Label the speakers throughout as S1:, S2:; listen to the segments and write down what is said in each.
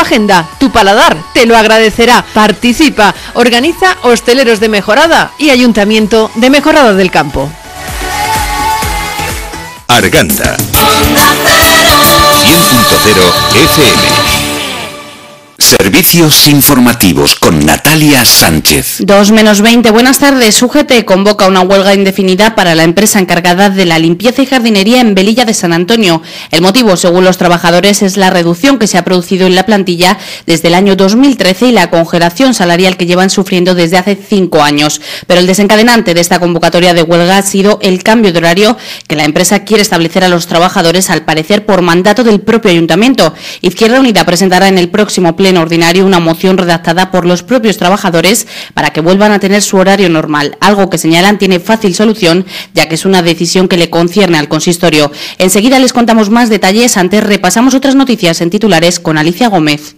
S1: agenda, tu paladar te lo agradecerá. Participa, organiza Hosteleros de Mejorada y Ayuntamiento de Mejorada del Campo.
S2: Arganda 100.0 FM. Servicios informativos con Natalia Sánchez.
S3: 2:20, buenas tardes. UGT convoca una huelga indefinida para la empresa encargada de la limpieza y jardinería en Velilla de San Antonio. El motivo, según los trabajadores, es la reducción que se ha producido en la plantilla desde el año 2013 y la congelación salarial que llevan sufriendo desde hace 5 años. Pero el desencadenante de esta convocatoria de huelga ha sido el cambio de horario que la empresa quiere establecer a los trabajadores, al parecer por mandato del propio ayuntamiento. Izquierda Unida presentará en el próximo pleno ordinario una moción redactada por los propios trabajadores para que vuelvan a tener su horario normal, algo que señalan tiene fácil solución, ya que es una decisión que le concierne al consistorio. Enseguida les contamos más detalles, antes repasamos otras noticias en titulares con Alicia Gómez.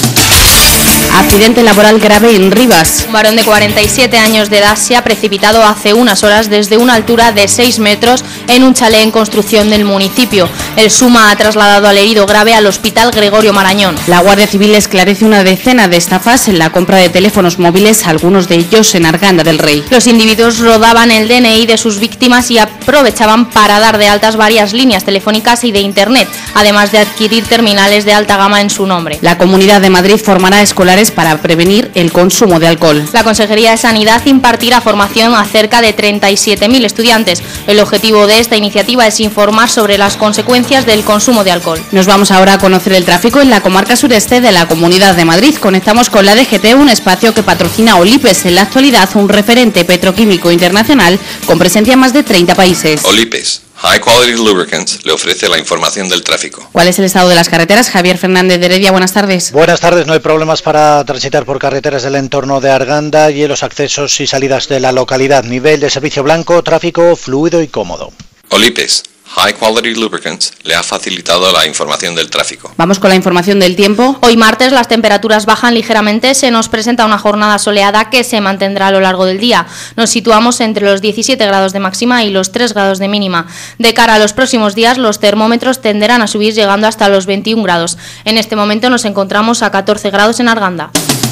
S3: Accidente laboral grave en Rivas.
S4: Un varón de 47 años de edad se ha precipitado hace unas horas desde una altura de 6 metros en un chalet en construcción del municipio. El SUMA ha trasladado al herido grave al Hospital Gregorio Marañón.
S3: La Guardia Civil esclarece una decena de estafas en la compra de teléfonos móviles, algunos de ellos en Arganda del Rey.
S4: Los individuos rodaban el DNI de sus víctimas y aprovechaban para dar de altas varias líneas telefónicas y de internet, además de adquirir terminales de alta gama en su nombre.
S3: La Comunidad de Madrid formará escolares para prevenir el consumo de alcohol.
S4: La Consejería de Sanidad impartirá formación a cerca de 37.000 estudiantes. El objetivo de esta iniciativa es informar sobre las consecuencias del consumo de alcohol.
S3: Nos vamos ahora a conocer el tráfico en la comarca sureste de la Comunidad de Madrid. Conectamos con la DGT, un espacio que patrocina Olipes, en la actualidad un referente petroquímico internacional con presencia en más de 30 países.
S5: Olipes, High Quality Lubricants, le ofrece la información del tráfico.
S3: ¿Cuál es el estado de las carreteras? Javier Fernández de Heredia, buenas tardes.
S6: Buenas tardes, no hay problemas para transitar por carreteras del entorno de Arganda y en los accesos y salidas de la localidad. Nivel de servicio blanco, tráfico fluido y cómodo.
S5: Olipes, High Quality Lubricants, le ha facilitado la información del tráfico.
S3: Vamos con la información del tiempo.
S4: Hoy martes las temperaturas bajan ligeramente, se nos presenta una jornada soleada que se mantendrá a lo largo del día. Nos situamos entre los 17 grados de máxima y los 3 grados de mínima. De cara a los próximos días, los termómetros tenderán a subir llegando hasta los 21 grados. En este momento nos encontramos a 14 grados en Arganda.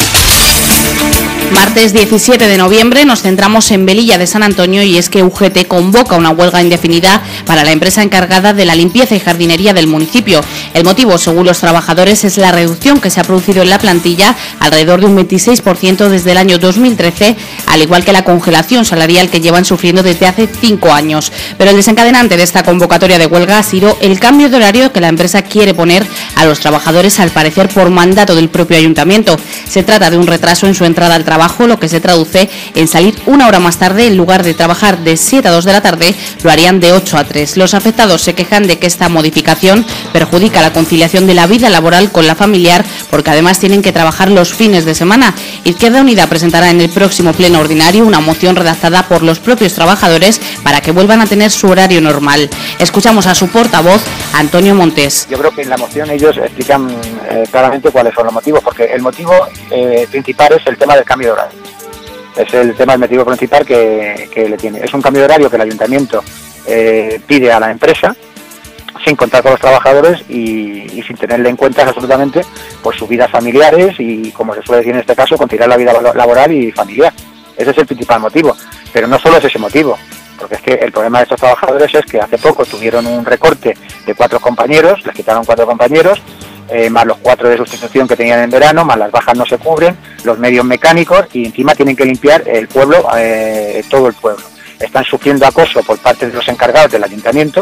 S3: Martes 17 de noviembre nos centramos en Velilla de San Antonio y es que UGT convoca una huelga indefinida para la empresa encargada de la limpieza y jardinería del municipio. El motivo, según los trabajadores, es la reducción que se ha producido en la plantilla, alrededor de un 26% desde el año 2013, al igual que la congelación salarial que llevan sufriendo desde hace 5 años. Pero el desencadenante de esta convocatoria de huelga ha sido el cambio de horario que la empresa quiere poner a los trabajadores, al parecer por mandato del propio ayuntamiento. Se trata de un retraso en su entrada al trabajo, lo que se traduce en salir una hora más tarde. En lugar de trabajar de 7 a 2 de la tarde, lo harían de 8 a 3. Los afectados se quejan de que esta modificación perjudica la conciliación de la vida laboral con la familiar, porque además tienen que trabajar los fines de semana. Izquierda Unida presentará en el próximo pleno ordinario una moción redactada por los propios trabajadores para que vuelvan a tener su horario normal. Escuchamos a su portavoz, Antonio Montes.
S7: Yo creo que en la moción ellos explican claramente cuáles son los motivos, porque el motivo principal es el tema del cambio de horario. Es el tema, el motivo principal que le tiene. Es un cambio de horario que el ayuntamiento pide a la empresa sin contar con los trabajadores y sin tenerle en cuenta absolutamente pues sus vidas familiares y, como se suele decir en este caso, conciliar la vida laboral y familiar. Ese es el principal motivo. Pero no solo es ese motivo, porque es que el problema de estos trabajadores es que hace poco tuvieron un recorte de 4 compañeros, les quitaron 4 compañeros, más los 4 de sustitución que tenían en verano, más las bajas no se cubren, los medios mecánicos, y encima tienen que limpiar el pueblo, todo el pueblo. Están sufriendo acoso por parte de los encargados del ayuntamiento,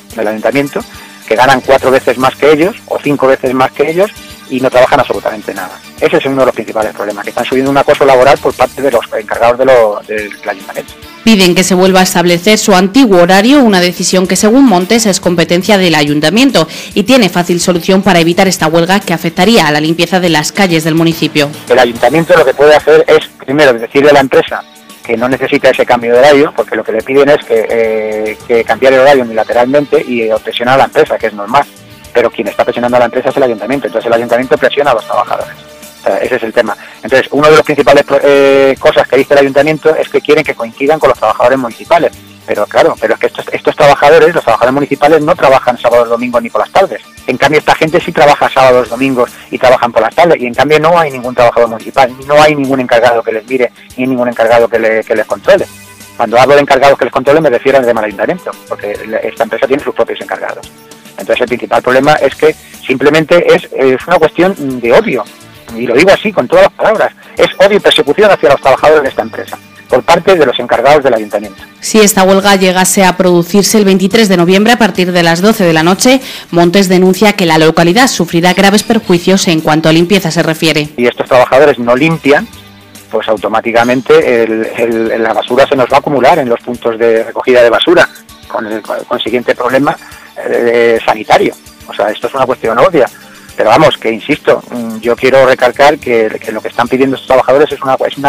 S7: que ganan 4 veces más que ellos o 5 veces más que ellos y no trabajan absolutamente nada. Ese es uno de los principales problemas, que están subiendo un acoso laboral por parte de los encargados del ayuntamiento.
S3: Piden que se vuelva a establecer su antiguo horario, una decisión que, según Montes, es competencia del ayuntamiento y tiene fácil solución para evitar esta huelga que afectaría a la limpieza de las calles del municipio.
S7: El ayuntamiento lo que puede hacer es, primero, decirle a la empresa que no necesita ese cambio de horario, porque lo que le piden es que cambiar el horario unilateralmente y presionar a la empresa, que es normal. Pero quien está presionando a la empresa es el ayuntamiento, entonces el ayuntamiento presiona a los trabajadores. O sea, ese es el tema. Entonces, una de las principales cosas que dice el ayuntamiento es que quieren que coincidan con los trabajadores municipales. Pero claro, pero es que estos trabajadores, los trabajadores municipales, no trabajan sábados, domingos ni por las tardes. En cambio, esta gente sí trabaja sábados, domingos y trabajan por las tardes. Y en cambio no hay ningún trabajador municipal, no hay ningún encargado que les mire, ni ningún encargado que les controle. Cuando hablo de encargados que les controle me refiero al tema del ayuntamiento, porque esta empresa tiene sus propios encargados. Entonces el principal problema es que simplemente es una cuestión de odio. Y lo digo así, con todas las palabras. Es odio y persecución hacia los trabajadores de esta empresa, por parte de los encargados del ayuntamiento.
S3: Si esta huelga llegase a producirse el 23 de noviembre a partir de las 12 de la noche, Montes denuncia que la localidad sufrirá graves perjuicios en cucuanto a limpieza se refiere.
S7: Y estos trabajadores no limpian, pues automáticamente la basura se nos va a acumular en los puntos de recogida de basura, con el consiguiente problema sanitario. O sea, esto es una cuestión obvia. Pero vamos, que insisto, yo quiero recalcar que lo que están pidiendo estos trabajadores es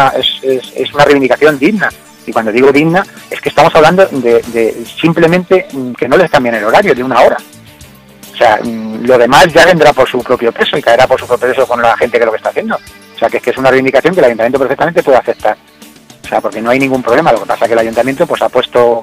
S7: una reivindicación digna. Y cuando digo digna, es que estamos hablando de simplemente que no les cambien el horario de 1 hora. O sea, lo demás ya vendrá por su propio peso y caerá por su propio peso con la gente que lo que está haciendo. O sea, que es una reivindicación que el ayuntamiento perfectamente puede aceptar. O sea, porque no hay ningún problema. Lo que pasa es que el ayuntamiento pues ha puesto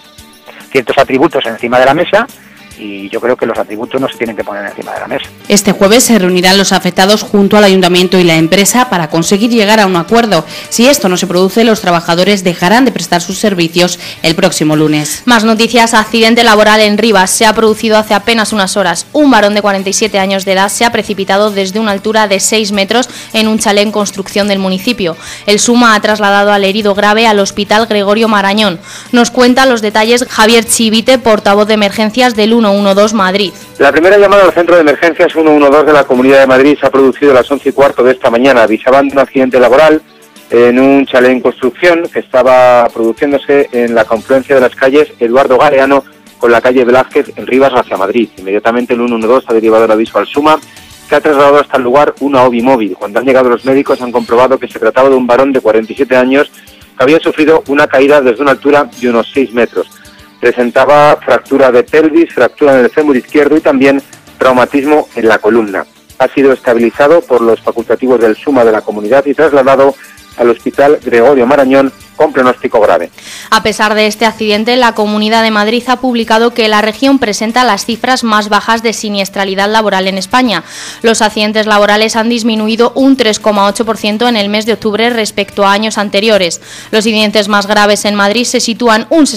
S7: ciertos atributos encima de la mesa, y yo creo que los atributos no se tienen que poner encima de la mesa.
S3: Este jueves se reunirán los afectados junto al ayuntamiento y la empresa para conseguir llegar a un acuerdo. Si esto no se produce, los trabajadores dejarán de prestar sus servicios el próximo lunes.
S4: Más noticias. Accidente laboral en Rivas. Se ha producido hace apenas unas horas. Un varón de 47 años de edad se ha precipitado desde una altura de 6 metros en un chalet en construcción del municipio. El SUMA ha trasladado al herido grave al Hospital Gregorio Marañón. Nos cuenta los detalles Javier Chivite, portavoz de emergencias del 112 Madrid.
S8: La primera llamada al centro de emergencias 112 de la Comunidad de Madrid se ha producido a las 11:15 de esta mañana. Avisaban de un accidente laboral en un chalet en construcción que estaba produciéndose en la confluencia de las calles Eduardo Galeano con la calle Velázquez en Rivas hacia Madrid. Inmediatamente el 112 ha derivado el aviso al SUMA, que ha trasladado hasta el lugar una OBI móvil. Cuando han llegado los médicos han comprobado que se trataba de un varón de 47 años que había sufrido una caída desde una altura de unos 6 metros. Presentaba fractura de pelvis, fractura en el fémur izquierdo y también traumatismo en la columna. Ha sido estabilizado por los facultativos del SUMA de la comunidad y trasladado al Hospital Gregorio Marañón con pronóstico grave.
S4: A pesar de este accidente, la Comunidad de Madrid ha publicado que la región presenta las cifras más bajas de siniestralidad laboral en España. Los accidentes laborales han disminuido un 3,8% en el mes de octubre respecto a años anteriores. Los incidentes más graves en Madrid se sitúan un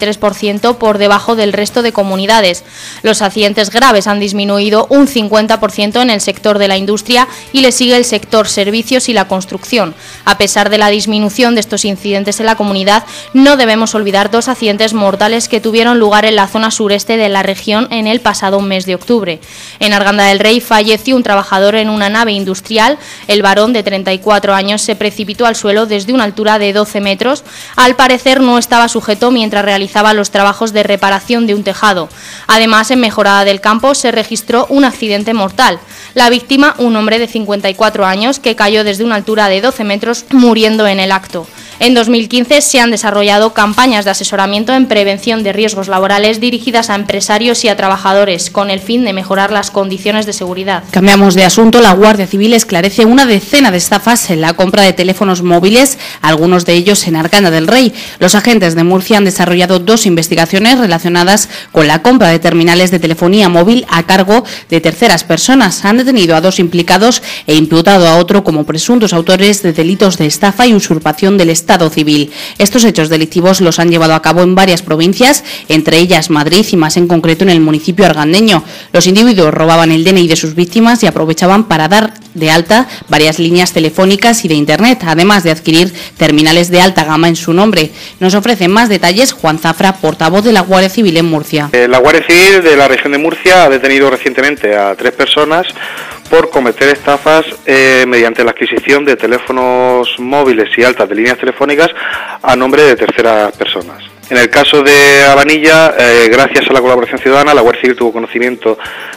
S4: 63% por debajo del resto de comunidades. Los accidentes graves han disminuido un 50% en el sector de la industria y le sigue el sector servicios y la construcción. A pesar de la disminución de estos incidentes en la comunidad, no debemos olvidar 2 accidentes mortales que tuvieron lugar en la zona sureste de la región en el pasado mes de octubre. En Arganda del Rey falleció un trabajador en una nave industrial. El varón de 34 años se precipitó al suelo desde una altura de 12 metros. Al parecer no estaba sujeto mientras realizaba los trabajos de reparación de un tejado. Además, en Mejorada del Campo se registró un accidente mortal. La víctima, un hombre de 54 años que cayó desde una altura de 12 metros, muriendo en el acto. En 2015 se han desarrollado campañas de asesoramiento en prevención de riesgos laborales dirigidas a empresarios y a trabajadores, con el fin de mejorar las condiciones de seguridad.
S3: Cambiamos de asunto. La Guardia Civil esclarece una decena de estafas en la compra de teléfonos móviles, algunos de ellos en Arganda del Rey. Los agentes de Murcia han desarrollado 2 investigaciones relacionadas con la compra de terminales de telefonía móvil a cargo de terceras personas. Han detenido a 2 implicados e imputado a otro como presuntos autores de delitos de estafa y usurpación del Estado civil. Estos hechos delictivos los han llevado a cabo en varias provincias, entre ellas Madrid y más en concreto en el municipio argandeño. Los individuos robaban el DNI de sus víctimas y aprovechaban para dar de alta varias líneas telefónicas y de internet, además de adquirir terminales de alta gama en su nombre. Nos ofrece más detalles Juan Zafra, portavoz de la Guardia Civil en Murcia.
S9: La Guardia Civil de la región de Murcia ha detenido recientemente a 3 personas por cometer estafas mediante la adquisición de teléfonos móviles y altas de líneas telefónicas a nombre de terceras personas. En el caso de Abanilla, gracias a la colaboración ciudadana, la Guardia Civil tuvo conocimiento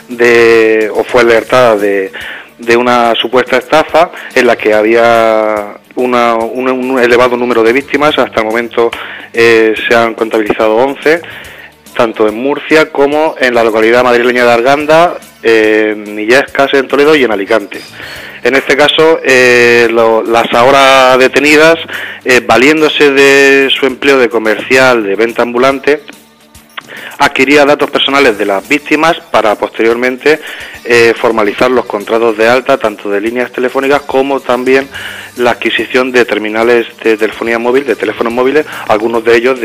S9: o fue alertada de una supuesta estafa en la que había un elevado número de víctimas. Hasta el momento se han contabilizado 11, tanto en Murcia como en la localidad madrileña de Arganda, en Illescas, en Toledo y en Alicante. En este caso, las ahora detenidas, valiéndose de su empleo de comercial de venta ambulante, adquiría datos personales de las víctimas para posteriormente formalizar los contratos de alta tanto de líneas telefónicas como también la adquisición de terminales de telefonía móvil, de teléfonos móviles, algunos de ellos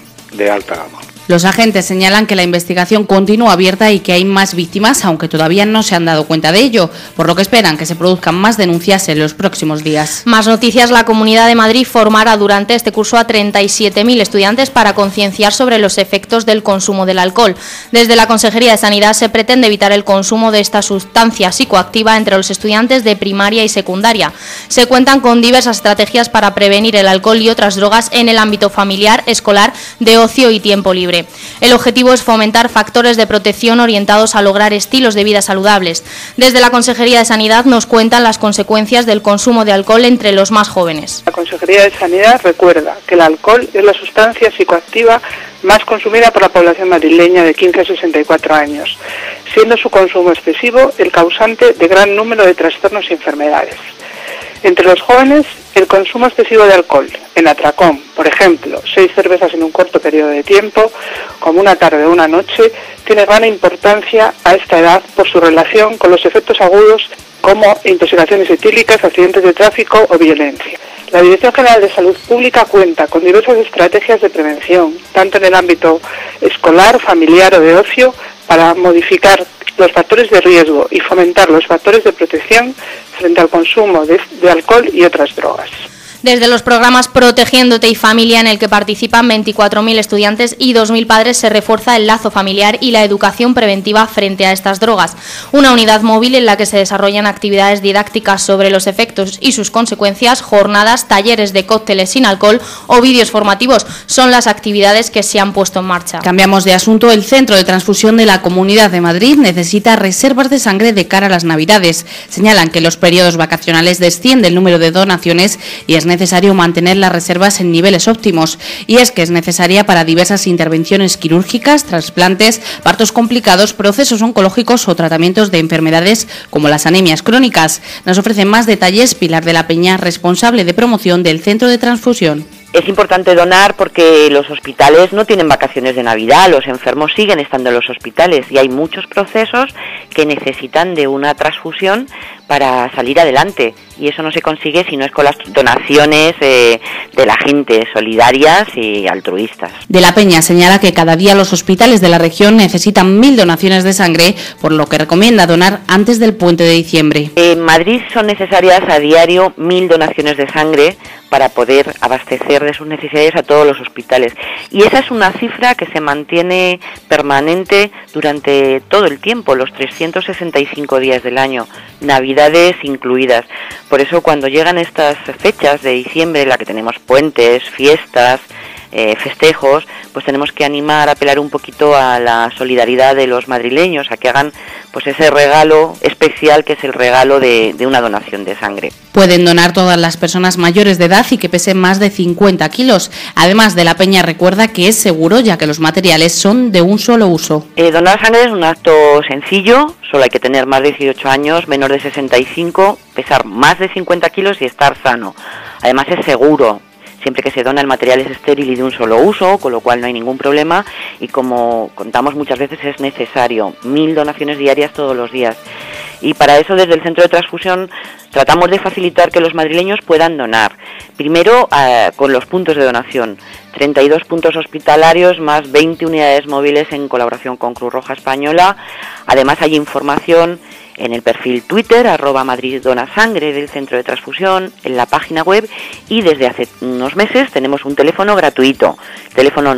S9: de alta gama.
S3: Los agentes señalan que la investigación continúa abierta y que hay más víctimas, aunque todavía no se han dado cuenta de ello, por lo que esperan que se produzcan más denuncias en los próximos días.
S4: Más noticias. La Comunidad de Madrid formará durante este curso a 37.000 estudiantes para concienciar sobre los efectos del consumo del alcohol. Desde la Consejería de Sanidad se pretende evitar el consumo de esta sustancia psicoactiva entre los estudiantes de primaria y secundaria. Se cuentan con diversas estrategias para prevenir el alcohol y otras drogas en el ámbito familiar, escolar, de ocio y tiempo libre. El objetivo es fomentar factores de protección orientados a lograr estilos de vida saludables. Desde la Consejería de Sanidad nos cuentan las consecuencias del consumo de alcohol entre los más jóvenes.
S10: La Consejería de Sanidad recuerda que el alcohol es la sustancia psicoactiva más consumida por la población madrileña de 15 a 64 años, siendo su consumo excesivo el causante de gran número de trastornos y enfermedades. Entre los jóvenes, el consumo excesivo de alcohol, en atracón, por ejemplo, 6 cervezas en un corto periodo de tiempo, como una tarde o una noche, tiene gran importancia a esta edad por su relación con los efectos agudos como intoxicaciones etílicas, accidentes de tráfico o violencia. La Dirección General de Salud Pública cuenta con diversas estrategias de prevención, tanto en el ámbito escolar, familiar o de ocio, para modificar los factores de riesgo y fomentar los factores de protección frente al consumo de alcohol y otras drogas.
S4: Desde los programas Protegiéndote y Familia, en el que participan 24.000 estudiantes y 2.000 padres, se refuerza el lazo familiar y la educación preventiva frente a estas drogas. Una unidad móvil en la que se desarrollan actividades didácticas sobre los efectos y sus consecuencias, jornadas, talleres de cócteles sin alcohol o vídeos formativos son las actividades que se han puesto en marcha.
S3: Cambiamos de asunto. El Centro de Transfusión de la Comunidad de Madrid necesita reservas de sangre de cara a las Navidades. Señalan que en los periodos vacacionales desciende el número de donaciones y es necesario mantener las reservas en niveles óptimos, y es que es necesaria para diversas intervenciones quirúrgicas, trasplantes, partos complicados, procesos oncológicos o tratamientos de enfermedades como las anemias crónicas. Nos ofrecen más detalles Pilar de la Peña, responsable de promoción del Centro de Transfusión.
S11: Es importante donar porque los hospitales no tienen vacaciones de Navidad, los enfermos siguen estando en los hospitales y hay muchos procesos que necesitan de una transfusión para salir adelante, y eso no se consigue si no es con las donaciones de la gente, solidarias y altruistas.
S3: De la Peña señala que cada día los hospitales de la región necesitan 1.000 donaciones de sangre, por lo que recomienda donar antes del puente de diciembre.
S11: En Madrid son necesarias a diario 1.000 donaciones de sangre para poder abastecer de sus necesidades a todos los hospitales, y esa es una cifra que se mantiene permanente durante todo el tiempo, los 365 días del año, Navidades incluidas. Por eso cuando llegan estas fechas de diciembre, en la que tenemos puentes, fiestas, festejos, pues tenemos que animar, apelar un poquito a la solidaridad de los madrileños, a que hagan pues ese regalo especial que es el regalo de una donación de sangre.
S3: Pueden donar todas las personas mayores de edad y que pesen más de 50 kilos. Además, de la Peña recuerda que es seguro, ya que los materiales son de un solo uso.
S11: Donar sangre es un acto sencillo, solo hay que tener más de 18 años, menor de 65, pesar más de 50 kilos y estar sano. Además es seguro. Siempre que se dona el material es estéril y de un solo uso, con lo cual no hay ningún problema, y como contamos muchas veces es necesario 1.000 donaciones diarias todos los días. Y para eso desde el Centro de Transfusión tratamos de facilitar que los madrileños puedan donar. Primero con los puntos de donación, 32 puntos hospitalarios más 20 unidades móviles en colaboración con Cruz Roja Española. Además hay información en el perfil Twitter, @MadridDonaSangre del Centro de Transfusión, en la página web, y desde hace unos meses tenemos un teléfono gratuito, teléfono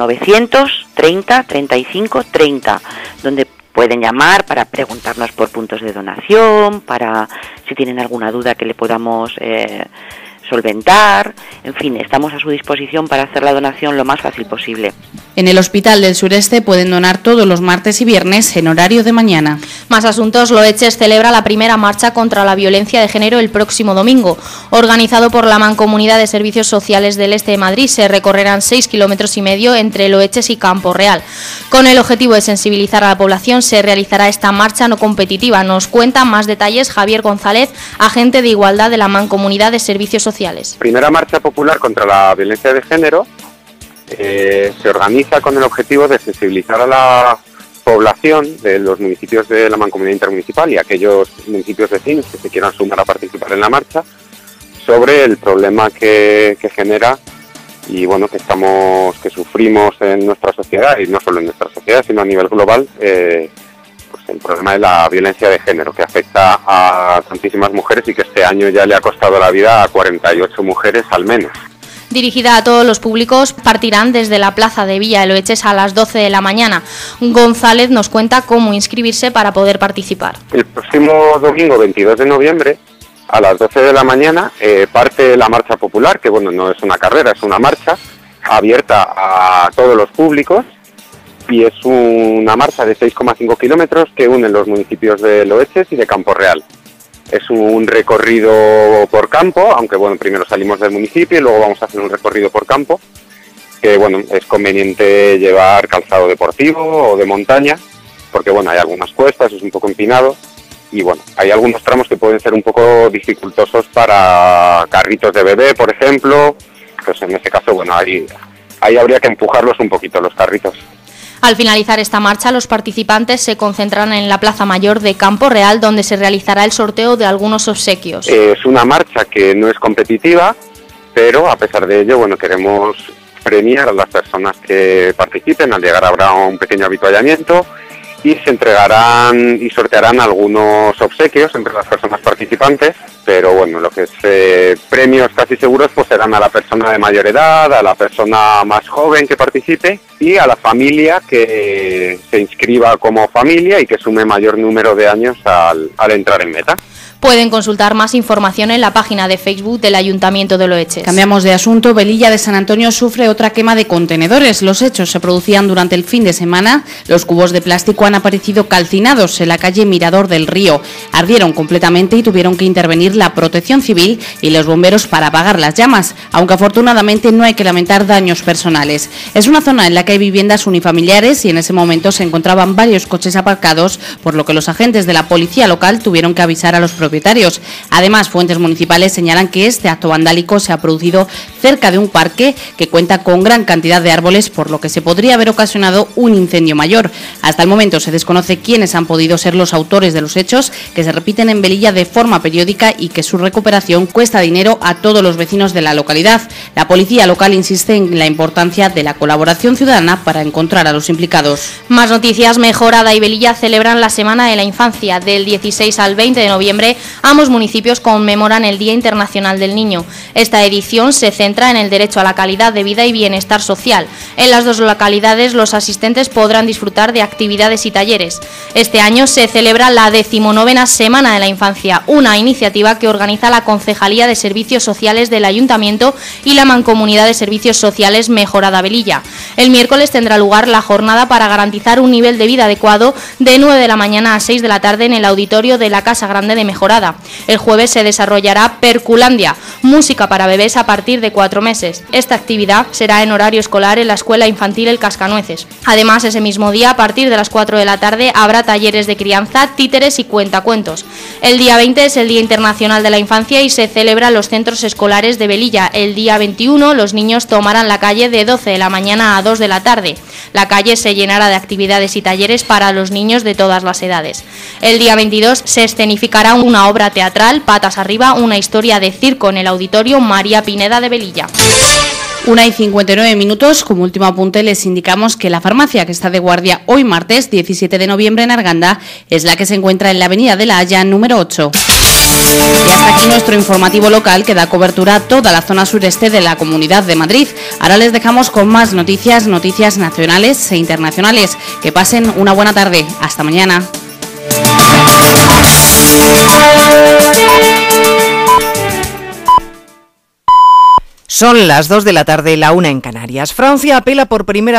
S11: 930 35 30, donde pueden llamar para preguntarnos por puntos de donación, para si tienen alguna duda que le podamos solventar, en fin, estamos a su disposición para hacer la donación lo más fácil posible.
S3: En el Hospital del Sureste pueden donar todos los martes y viernes en horario de mañana.
S4: Más asuntos, Loeches celebra la primera marcha contra la violencia de género el próximo domingo. Organizado por la Mancomunidad de Servicios Sociales del Este de Madrid, se recorrerán 6,5 kilómetros entre Loeches y Campo Real. Con el objetivo de sensibilizar a la población se realizará esta marcha no competitiva. Nos cuenta más detalles Javier González, agente de igualdad de la Mancomunidad de Servicios Sociales.
S12: Primera marcha popular contra la violencia de género se organiza con el objetivo de sensibilizar a la población de los municipios de la Mancomunidad Intermunicipal y aquellos municipios vecinos que se quieran sumar a participar en la marcha sobre el problema que genera y bueno que sufrimos en nuestra sociedad, y no solo en nuestra sociedad sino a nivel global, pues el problema de la violencia de género que afecta a tantísimas mujeres y que este año ya le ha costado la vida a 48 mujeres al menos.
S4: Dirigida a todos los públicos, partirán desde la plaza de Villa de Loeches a las 12 de la mañana. González nos cuenta cómo inscribirse para poder participar.
S12: El próximo domingo 22 de noviembre a las 12 de la mañana parte la marcha popular, que bueno, no es una carrera, es una marcha abierta a todos los públicos y es una marcha de 6,5 kilómetros que une los municipios de Loeches y de Campo Real. Es un recorrido por campo, aunque bueno, primero salimos del municipio y luego vamos a hacer un recorrido por campo, que bueno, es conveniente llevar calzado deportivo o de montaña, porque bueno, hay algunas cuestas, es un poco empinado, y bueno, hay algunos tramos que pueden ser un poco dificultosos para carritos de bebé, por ejemplo, pues en este caso, bueno, ahí habría que empujarlos un poquito, los carritos.
S4: Al finalizar esta marcha, los participantes se concentrarán en la Plaza Mayor de Campo Real, donde se realizará el sorteo de algunos obsequios.
S12: Es una marcha que no es competitiva, pero a pesar de ello, bueno, queremos premiar a las personas que participen. Al llegar habrá un pequeño avituallamiento y se entregarán y sortearán algunos obsequios entre las personas participantes, pero bueno, lo que es premios casi seguros pues serán a la persona de mayor edad, a la persona más joven que participe y a la familia que se inscriba como familia y que sume mayor número de años al entrar en meta.
S4: Pueden consultar más información en la página de Facebook del Ayuntamiento de Loeches.
S3: Cambiamos de asunto. Velilla de San Antonio sufre otra quema de contenedores. Los hechos se producían durante el fin de semana. Los cubos de plástico han aparecido calcinados en la calle Mirador del Río. Ardieron completamente y tuvieron que intervenir la Protección Civil y los bomberos para apagar las llamas, aunque afortunadamente no hay que lamentar daños personales. Es una zona en la que hay viviendas unifamiliares y en ese momento se encontraban varios coches aparcados, por lo que los agentes de la policía local tuvieron que avisar a los propietarios. Además, fuentes municipales señalan que este acto vandálico se ha producido cerca de un parque que cuenta con gran cantidad de árboles, por lo que se podría haber ocasionado un incendio mayor. Hasta el momento se desconoce quiénes han podido ser los autores de los hechos, que se repiten en Velilla de forma periódica y que su recuperación cuesta dinero a todos los vecinos de la localidad. La policía local insiste en la importancia de la colaboración ciudadana para encontrar a los implicados.
S4: Más noticias. Mejorada y Velilla celebran la Semana de la Infancia. Del 16 al 20 de noviembre, ambos municipios conmemoran el Día Internacional del Niño. Esta edición se centra en el derecho a la calidad de vida y bienestar social. En las dos localidades, los asistentes podrán disfrutar de actividades y talleres. Este año se celebra la 19ª Semana de la Infancia, una iniciativa que organiza la Concejalía de Servicios Sociales del Ayuntamiento y la Mancomunidad de Servicios Sociales Mejorada Velilla. El miércoles tendrá lugar la jornada para garantizar un nivel de vida adecuado de 9 de la mañana a 6 de la tarde en el auditorio de la Casa Grande de Mejorada. El jueves se desarrollará Perculandia, música para bebés a partir de 4 meses. Esta actividad será en horario escolar en la Escuela Infantil El Cascanueces. Además, ese mismo día, a partir de las 4 de la tarde, habrá talleres de crianza, títeres y cuentacuentos. El día 20 es el Día Internacional de la Infancia y se celebra en los centros escolares de Velilla. El día 21 los niños tomarán la calle de 12 de la mañana a 2 de la tarde. La calle se llenará de actividades y talleres para los niños de todas las edades. El día 22 se escenificará una obra teatral, Patas Arriba, una historia de circo en el auditorio María Pineda de Velilla.
S3: 1:59. Como último apunte les indicamos que la farmacia que está de guardia hoy martes 17 de noviembre en Arganda es la que se encuentra en la avenida de la Haya número 8. Y hasta aquí nuestro informativo local que da cobertura a toda la zona sureste de la Comunidad de Madrid. Ahora les dejamos con más noticias nacionales e internacionales. Que pasen una buena tarde. Hasta mañana.
S13: Son las 2 de la tarde, la 1 en Canarias. Francia apela por primera